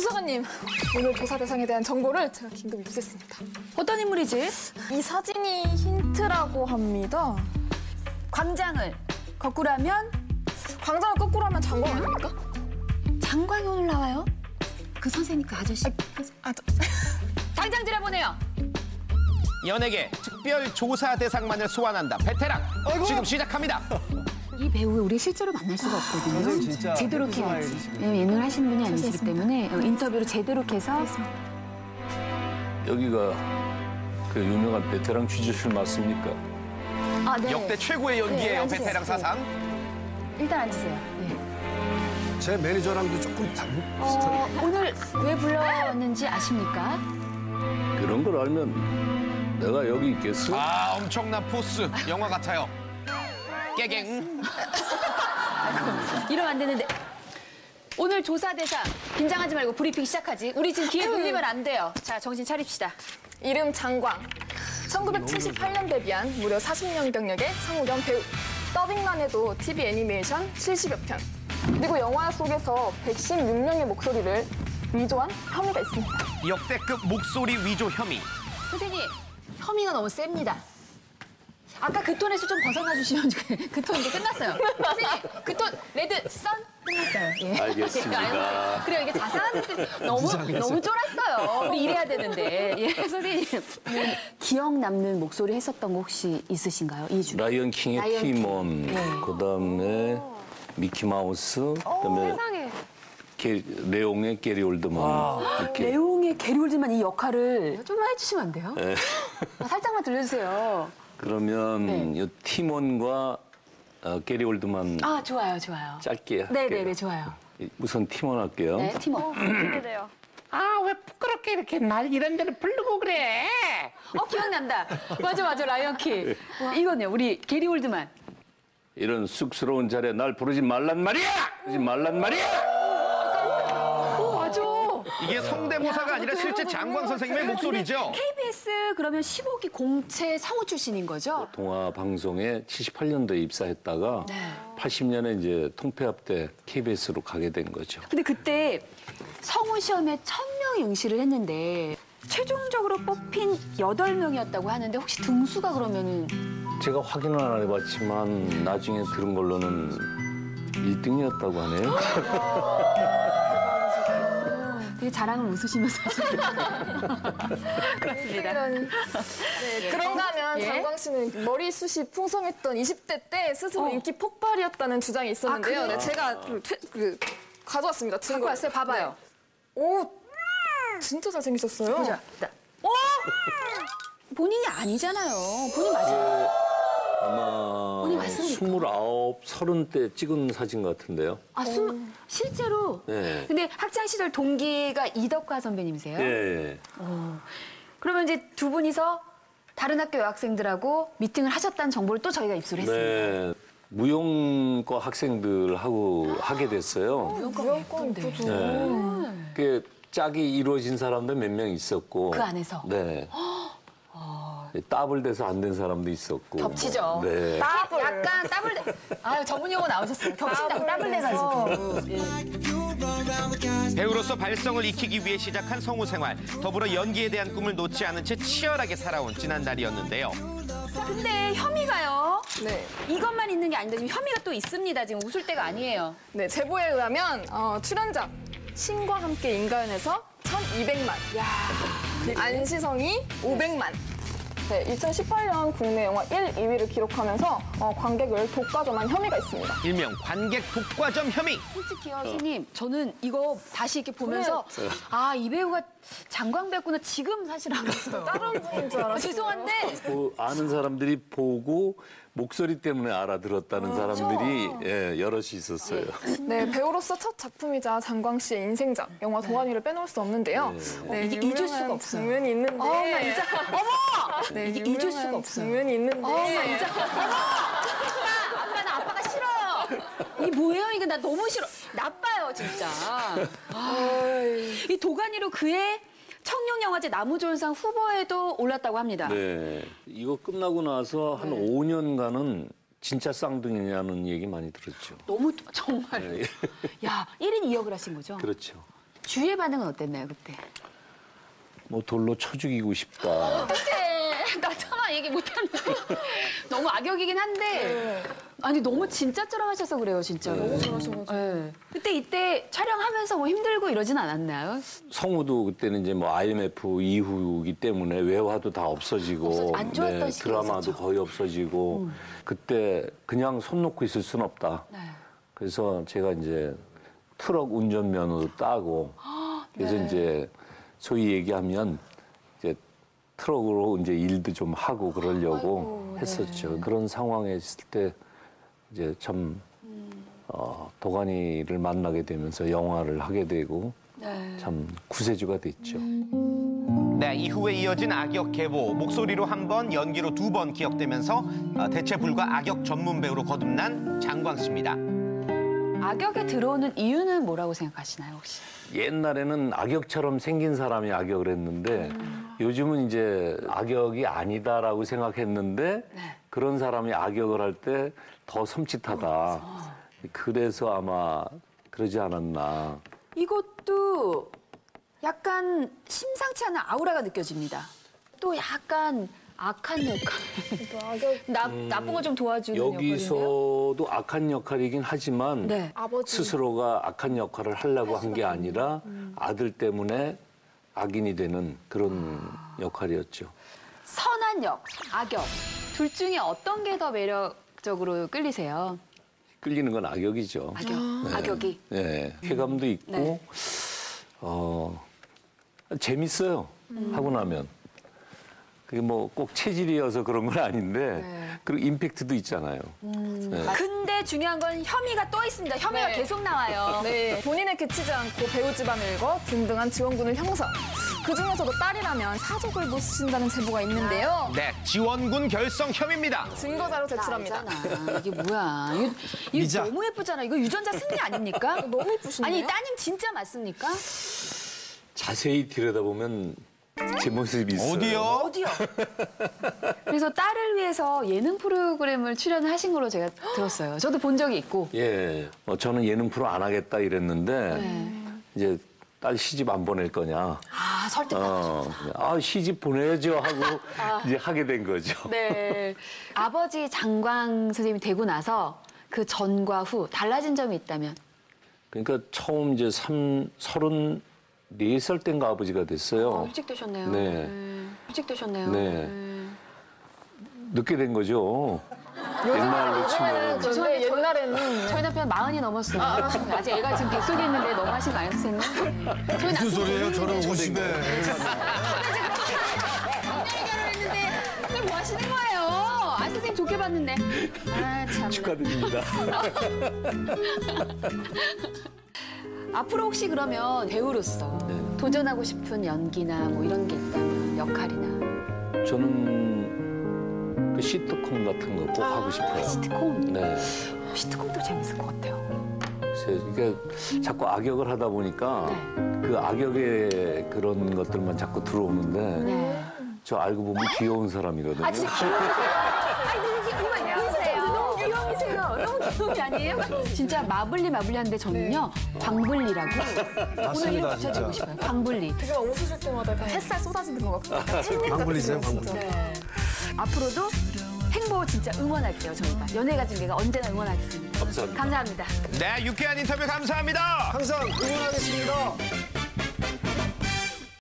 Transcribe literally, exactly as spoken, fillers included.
수사관님, 오늘 조사 대상에 대한 정보를 제가 긴급 입수했습니다. 어떤 인물이지? 이 사진이 힌트라고 합니다. 광장을 거꾸로 하면? 광장을 거꾸로 하면 장관 아닙니까? 장관이 오늘 나와요? 그 선생님 그 아저씨. 아, 아, 저... 당장 들여보내요. 연예계 특별 조사 대상만을 소환한다. 베테랑 어이구. 지금 시작합니다. 이 배우 우리 실제로 만날 수가 없거든요. 진짜 제대로 해야지. 예능을 하시는 분이 아니시기 때문에 인터뷰로 제대로 해서. 여기가 그 유명한 베테랑 취재실 맞습니까? 아, 네. 역대 최고의 연기예요. 네, 앉으세요. 베테랑 사상. 일단 앉으세요. 예. 제 매니저랑도 조금 다른 어, 오늘 왜 불렀는지 아십니까? 그런 걸 알면 내가 여기 있겠어? 아, 엄청난 포스. 영화 같아요. 깨갱. 이러면 안 되는데. 오늘 조사 대상 긴장하지 말고 브리핑 시작하지. 우리 지금 기회 돌리면 안 돼요. 자, 정신 차립시다. 이름 장광. 천구백칠십팔 년 데뷔한 무려 사십 년 경력의 상호 겸 배우. 더빙만 해도 티비 애니메이션 칠십여 편. 그리고 영화 속에서 백십육 명의 목소리를 위조한 혐의가 있습니다. 역대급 목소리 위조 혐의. 선생님, 혐의가 너무 셉니다. 아까 그 톤에서 좀 벗어나 주시면 그 톤 이제 끝났어요. 선생님, 그 톤 레드 선 끝났어요. 예. 알겠습니다. 그래요, 이게 자상한 듯 너무 너무 쫄았어요. 우리 일해야 되는데. 예, 선생님. 기억 남는 목소리 했었던 거 혹시 있으신가요? 이 중에. 라이언 킹의 라이언 킹. 티몬, 네. 그다음에 미키 마우스, 그다음에 세상에. 게, 레옹의 게리 올드만. 이렇게. 레옹의 게리 올드만 이 역할을 좀만 해주시면 안 돼요? 네. 아, 살짝만 들려주세요. 그러면 네. 이 티몬과 어, 게리 올드만 아, 좋아요, 좋아요. 짧게 할게요. 네네네, 좋아요. 우선 티몬 할게요. 네, 팀원. 기대돼요. 아, 왜 부끄럽게 이렇게 날 이런 데를 부르고 그래? 어, 기억난다. 맞아, 맞아, 라이언킹. 이거네요, 우리 게리 올드만. 이런 쑥스러운 자리에 날 부르지 말란 말이야! 부르지 말란 말이야! 오, 맞아. 이게 성대모사가 아니라 실제 장광 선생님의 목소리죠. 케이비에스 그러면 십오 기 공채 상호 출신인 거죠? 동화 방송에 칠십팔 년도에 입사했다가 네. 팔십 년에 이제 통폐합 때 케이비에스로 가게 된 거죠. 근데 그때 성우 시험에 천 명이 응시를 했는데 최종적으로 뽑힌 여덟 명이었다고 하는데 혹시 등수가 그러면은 제가 확인은 안 해봤지만 나중에 들은 걸로는 일 등이었다고 하네요. 되게 자랑을 웃으시면서 하시네요. 그렇습니다. 이런, 네, 그런가 하면 예? 장광 씨는 머리숱이 풍성했던 이십 대 때 스스로 어. 인기 폭발이었다는 주장이 있었는데요. 아, 그래요? 네, 제가 그, 퇴- 그, 가져왔습니다. 갖고 증거 왔어요. 봐봐요. 오, 진짜 잘생기셨어요. 보자. 오! 본인이 아니잖아요. 본인 맞아요. 아마 본인 맞습니까? 스물아홉, 서른 때 찍은 사진 같은데요. 아, 수, 실제로? 네. 근데 학창 시절 동기가 이덕화 선배님이세요? 예. 그러면 이제 두 분이서 다른 학교 여학생들하고 미팅을 하셨다는 정보를 또 저희가 입수를 했습니다. 네. 무용과 학생들하고 하게 됐어요. 무용권 예쁘죠. 네. 그 짝이 이루어진 사람도 몇 명 있었고. 그 안에서? 네. 따블 돼서 안 된 사람도 있었고. 겹치죠. 뭐, 네. 따블. 약간 따블. 돼- 아유, 전문 용어 나오셨어요. 겹친다고 따블 돼가지고. 배우로서 발성을 익히기 위해 시작한 성우 생활. 더불어 연기에 대한 꿈을 놓지 않은 채 치열하게 살아온 지난달이었는데요. 근데 혐의가요. 네. 이것만 있는 게 아닌데 지금 혐의가 또 있습니다. 지금 웃을 때가 아니에요. 네, 제보에 의하면 어, 출연작 신과 함께 인가연에서 천이백만. 야. 안시성이 오백만. 네, 이천십팔 년 국내 영화 일, 이 위를 기록하면서 어, 관객을 독과점한 혐의가 있습니다. 일명 관객 독과점 혐의. 솔직히요, 선생님. 저는 이거 다시 이렇게 보면서 아, 이 배우가 장광 배우구나 지금 사실 알았어요. 다른 분인 줄 알았어요. 죄송한데 그 아는 사람들이 보고 목소리 때문에 알아들었다는 사람들이 예, 여럿이 있었어요. 네, 배우로서 첫 작품이자 장광 씨의 인생작, 영화 동안이를 빼놓을 수 없는데요. 네, 이게 잊을 유명한 수가 없어요. 장면이 있는데. 어, 나 진짜 어머! 네, 이게 잊을 유명한 수가 없어요. 장면이 있는데. 어, 나 진짜 어머! 아빠, 아빠 나 아빠가 싫어요. 이게 뭐예요? 이거 나 너무 싫어. 나빠요, 진짜. 아, 이 도가니로 그의 청룡영화제 나무조연상 후보에도 올랐다고 합니다. 네. 이거 끝나고 나서 한 오 년간은 진짜 쌍둥이냐는 얘기 많이 들었죠. 너무 정말. 네. 야, 일 인 이 역을 하신 거죠? 그렇죠. 주위의 반응은 어땠나요 그때? 뭐 돌로 쳐 죽이고 싶다. 어떡해. 나 차마 얘기 못하는데. 너무 악역이긴 한데. 아니, 너무 진짜처럼 하셔서 그래요, 진짜로. 너무 잘하셔가지고. 네. 그때 이때 촬영하면서 뭐 힘들고 이러진 않았나요? 성우도 그때는 이제 뭐 아이엠에프 이후이기 때문에 외화도 다 없어지고 없어지- 안 좋았던 시기가 드라마도 있었죠. 거의 없어지고 그때 그냥 손 놓고 있을 순 없다. 네. 그래서 제가 이제 트럭 운전면허도 따고 그래서 네. 이제 소위 얘기하면 이제 트럭으로 이제 일도 좀 하고 그러려고 아이고, 했었죠. 그런 상황에 있을 때 이제 참 어, 도가니를 만나게 되면서 영화를 하게 되고 네. 참 구세주가 됐죠. 네, 이후에 이어진 악역 계보, 목소리로 한 번, 연기로 두 번 기억되면서 어, 대체 불가 악역 전문 배우로 거듭난 장광 씨입니다. 악역에 들어오는 이유는 뭐라고 생각하시나요, 혹시? 옛날에는 악역처럼 생긴 사람이 악역을 했는데 요즘은 이제 악역이 아니다라고 생각했는데 네. 그런 사람이 악역을 할 때 더 섬찟하다. 그래서 아마 그러지 않았나. 이것도 약간 심상치 않은 아우라가 느껴집니다. 또 약간 악한 역할. 또 악역 나, 나쁜 거 좀 도와주는 역할이네요. 여기서도 악한 역할이긴 하지만 네. 아버지. 스스로가 악한 역할을 하려고 한 게 아니라 아들 때문에 악인이 되는 그런 역할이었죠. 선한 역, 악역. 둘 중에 어떤 게 더 매력적으로 끌리세요? 끌리는 건 악역이죠. 악역, 악역이. 네, 쾌감도 있고 네. 어, 재밌어요. 하고 나면. 그게 뭐 꼭 체질이어서 그런 건 아닌데 네. 그리고 임팩트도 있잖아요. 네. 근데 중요한 건 혐의가 또 있습니다. 혐의가 네. 계속 나와요. 네, 본인에 그치지 않고 배우 집안을 일궈 든든한 지원군을 형성. 그중에서도 딸이라면 사족을 못 쓰신다는 제보가 있는데요. 네, 지원군 결성 혐의입니다. 증거자료 제출합니다. 알잖아. 이게 뭐야. 이거, 이거 너무 예쁘잖아. 이거 유전자 승리 아닙니까? 너무 예쁘신데요? 아니, 따님 진짜 맞습니까? 자세히 들여다보면 제 모습이 있어요. 어디요? 어디요? 그래서 딸을 위해서 예능 프로그램을 출연하신 걸로 제가 들었어요. 저도 본 적이 있고. 예, 어, 저는 예능 프로 안 하겠다 이랬는데 네. 이제 딸 시집 안 보낼 거냐. 아, 설득받았죠. 어, 아 시집 보내야죠 하고 이제 하게 된 거죠. 네. 아버지 장광 선생님이 되고 나서 그 전과 후 달라진 점이 있다면? 그러니까 처음 이제 삼, 서른네 살 땐가 아버지가 됐어요. 어, 일찍 되셨네요. 네. 음, 일찍 되셨네요. 네. 음. 늦게 된 거죠. 옛날로 치면. 근데 옛날에는 저희 남편 마흔이 넘었어요. 아직 애가 지금 뱃속에 있는데 너무 하신 거 아니에요, 선생님? 저희 무슨 소리예요? 저는 오십에. 결혼했는데 선생님 뭐 하시는 거예요? 아, 선생님 좋게 봤는데. 아, 참. 축하드립니다. 앞으로 혹시 그러면 배우로서 네. 도전하고 싶은 연기나 뭐 이런 게 있다면 역할이나 저는 그 시트콤 같은 거 꼭 하고 싶어요. 시트콤? 네. 시트콤도 재밌을 것 같아요. 그래서 이게 자꾸 악역을 하다 보니까 네. 그 악역의 그런 것들만 자꾸 들어오는데 네. 저 알고 보면 귀여운 사람이거든요. 아, 진짜 귀여우세요? 아니, 너무 귀여우세요. 너무 귀여우세요. 너무 귀여운 게 아니에요? 진짜 마블리 마블리한데 저는요, 광블리라고 오늘 이름 붙여주고 싶어요. 광블리. 제가 웃으실 때마다 약간 햇살 쏟아지는 것 같고. 광불리세요, 광불리. 네. 앞으로도 행보 진짜 응원할게요, 저희가. 연예가 중계가 언제나 응원하겠습니다. 감사합니다. 감사합니다. 네, 유쾌한 인터뷰 감사합니다. 항상 응원하겠습니다.